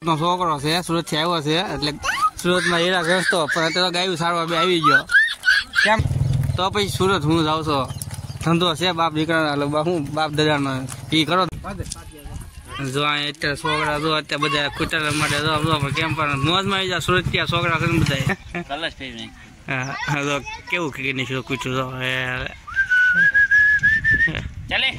નો છોકરો છે, સુરત થી આવ્યો છે એટલે સુરતમાં હીરા ઘસતો પણ અત્યારે ગાયું સારવાર બે આવી ગયો. કેમ તો પછી સુરત હું જાઉં છો, ધંધો છે બાપ દીકરા હું બાપ દાદાનો એ કરો. જો અત્યારે છોકરા જો અત્યારે બધા કુટર માટે કેમ પણ મોજમાં આવી જાય સુરત ત્યાં છોકરા છે ને બધા. હા તો કેવું કે નહીં કુચું તો ચાલે.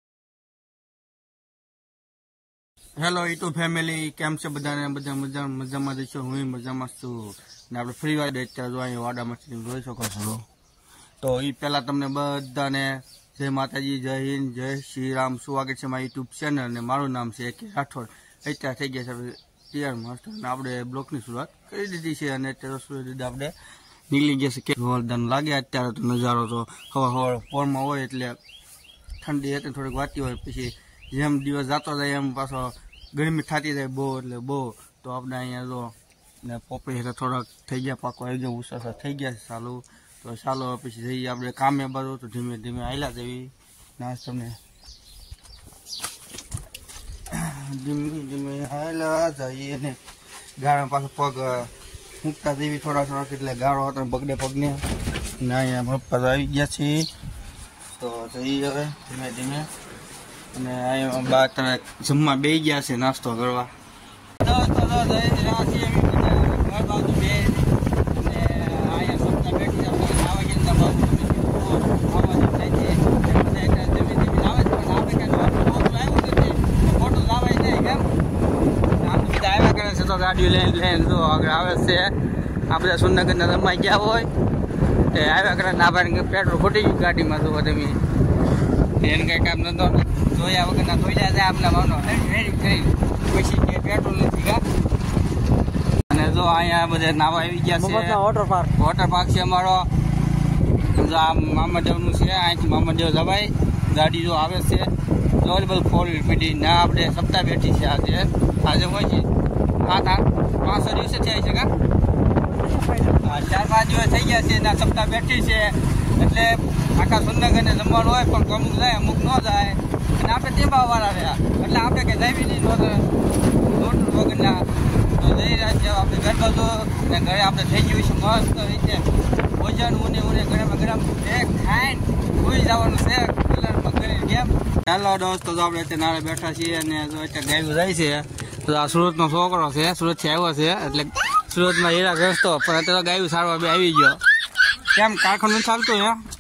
હેલો યુટ્યુબ ફેમિલી, કેમ છે બધાને? બધા મજામાં જશો, હું મજામાં છું. ને આપણે ફ્રી વાર અત્યારે જો અહીંયા વાડામાંથી જોઈ શકો છો. તો એ પહેલાં તમને બધાને જય માતાજી, જય હિન્દ, જય શ્રી રામ. સ્વાગત છે મારા યુટ્યુબ ચેનલ ને મારું નામ છે કે રાઠોડ. અત્યારે થઈ ગયા છે તૈયાર મસ્ત અને આપણે બ્લોકની શરૂઆત કરી દીધી છે અને અત્યારે સૂર્ય આપણે નીકળી ગયા છે. કે જોરદાર લાગે અત્યારે તો નજારો તો હવા પોરમાં હોય એટલે ઠંડી હતી થોડીક વાતી હોય, પછી જેમ દિવસ જતો જાય એમ પાછો ગરમી થતી જાય બહુ એટલે બહુ. તો આપણે અહીંયા જો ને પોપડી એટલે થોડાક થઈ ગયા પાકો આવી ગયા, ઉષા થઈ ગયા છે ચાલુ. તો ચાલો પછી જઈએ આપણે કામે બાજુ. તો ધીમે ધીમે આવેલા જવી નાશ તમને ધીમે ધીમે આવેલા જઈએ ને ગાળા પાછો પગ મૂકતા જેવી થોડાક એટલે ગાળો હતો બગડે પગને ને અહીંયા મફત આવી ગયા છીએ. તો જઈએ હવે ધીમે ધીમે અને અહીંયા બા તમે જમવા બે ગયા છે નાસ્તો કરવા. ગાડીઓ લઈને તો આગળ આવે છે. આ બધા સુરનગરના રમાઈ ગયા હોય તે આવ્યા કરે ના ભાઈ પેટ્રોલ ખોટી ગયું ગાડીમાં. તો તમે એને કંઈ કામ નતો જોયા વગરના ધોઈ જાય આપણા ભાવનો કરી પછી કે પેટ્રોલ નથી ગા. અને જો અહીંયા બધા નાવા આવી ગયા છે. વોટર પાર્ક છે અમારો. જો આ મામાદેવનું છે, અહીંથી મામાદેવ જવાય ગાડી જો આવે છે. જો બધું 4 વ્હીલ પીડી ના આપણે સપ્તાહ બેઠી છે આજે હોય છે. 5 દિવસે થયા છે કા 4-5 દિવસ થઈ ગયા છે. ના સપ્તાહ બેઠી છે એટલે આખા સુરનગરને જમવાનું હોય પણ અમુક જાય અમુક ન જાય. અને આપણે ટેબાવાળા રહ્યા એટલે આપણે કંઈ જાવી નહીં વગરના. તો જઈ રહ્યા છે આપણે ઘર બાજુ ને ઘરે આપણે થઈ ગયું છે મસ્ત રીતે ભોજન ઉને ગરમ ગરમ ખાઈને ભૂલી જવાનું છે કલરમાં કરીને કેમ. ચાલો દોસ્તો તો આપણે અત્યારે નાળે બેઠા છીએ અને જો અત્યારે ગાયું જાય છે. તો આ સુરતનો છોકરો છે, સુરત થી આવ્યો છે એટલે સુરતમાં હીરા ઘસતો પણ અત્યારે ગાયું સારવાર બે આવી ગયો. કેમ કારખાનું ચાલતું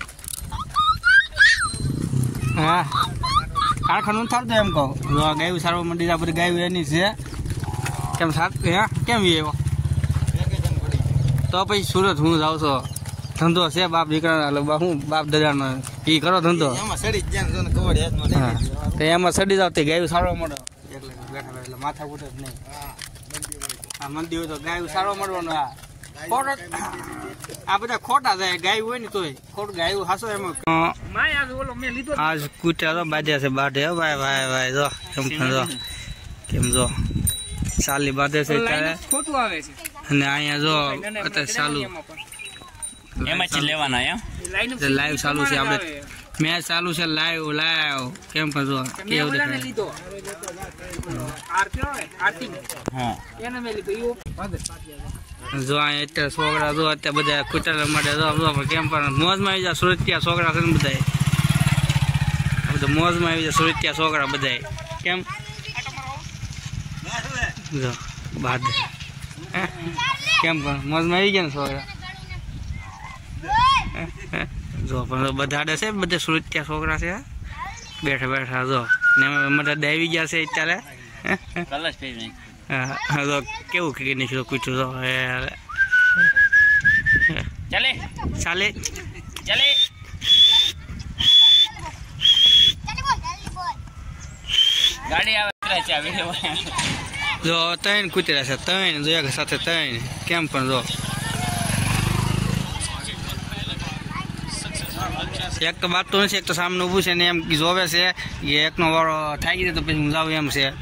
હા કારખાનું ચાલતું એમ કહું. ગાયું સારવાર મંડી આ બધી ગાયું એની છે. કેમ સારું કેમ એવો તો પછી સુરત હું જાઉં છો, ધંધો છે બાપ દીકરા હું બાપ દાદાનો એ કરો ધંધો. તો એમાં સડી જાવ તે ગાયું સારવાર મળે એટલે માથા ઉઠે જ નહીં. આ મંદિર તો ગાયું સારો મળવાનો. આ બધા ખોટા જાય ગાયું હોય ને તોય ખોટું ગાયું હાસો એમાં. આજ કુટ્યા તો બાંધ્યા છે બાઢે ભાઈ ભાઈ ભાઈ જો કેમ જો સાલી બાંધે છે ત્યારે ખોટું આવે છે. અને અહીંયા જો અત્યારે ચાલુ એમાં લેવાના લાઈવ ચાલુ છે. આપણે મેચ ચાલુ છે લાઈવ કેમ કરજો કેવું જો અહીંયા અત્યારે છોકરા જો અત્યારે બધા કુટર માટે કેમ પણ મોજમાં આવી જાય સુરત ત્યાં છોકરા છે ને બધા મોજમાં આવી જાય સુરત ત્યાં છોકરા બધા કેમ જો બાદ કેમ પણ મોજમાં આવી ગયા ને છોકરા. જો પણ બધા છે બધા સુરત ત્યાં છોકરા છે બેઠા બેઠા જો ને બધા આવી ગયા છે અત્યારે. હા તો કેવું કે નહીં કુચું તો ચાલે ચાલે ચાલે. ગાડી આવે જો 3 કૂતરા છે 3 જો એક સાથે 3 કેમ પણ જો એક તો બાત તો નથી, એક તો સામે ઊભું છે ને એમ જોવે છે કે એકનો વાળો થઈ ગયો તો પછી હું જાઉં એમ છે.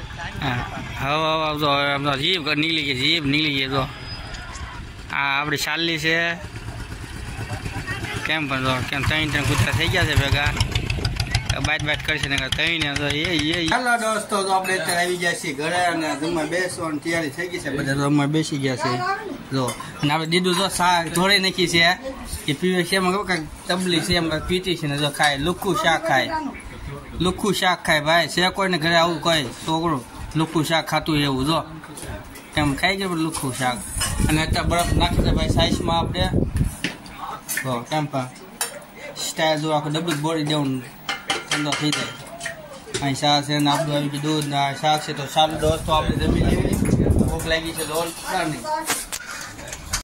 હવે જીભ નીકળી ગઈ જો આ આપણી ચાલી છે કેમ પણ જો કેમ 3 કૂતરા થઈ ગયા છે ભેગા બાત કરશે ને તઈને તો એ હેલો દોસ્તો, તો આપણે અત્યારે આવી ગયા છીએ ઘરે અને જમવા બેસવાની તૈયારી થઈ ગઈ છે. બધા જમવા બેસી ગયા છે. જો અને આપણે દીધું જો શાક ધોળી નાખી છે કે પીવે છે, એમાં કહું કાંઈક તબલી છે, એમ કાંઈક પીતી છે ને જો ખાય લુખ્ખું શાક ખાય ભાઈ. છે કોઈને ઘરે આવું કોઈ છોકરું લુખ્ખું શાક ખાતું એવું જો એમ ખાઈ જાય લુખ્ખું શાક. અને અત્યારે બરફ નાખી છે ભાઈ સાઈઝમાં આપણે. તો કેમ પણ સ્ટાઇલ જો આખું ડબલું બોડી દેવું ઠંડો થઈ જાય. અહીં શાક છે ને આપણું આવી ગયું દૂધ ને શાક છે. તો સારું દોસ્તો આપણે જમી લેવી. ભૂખ લાગી છે તો નહીં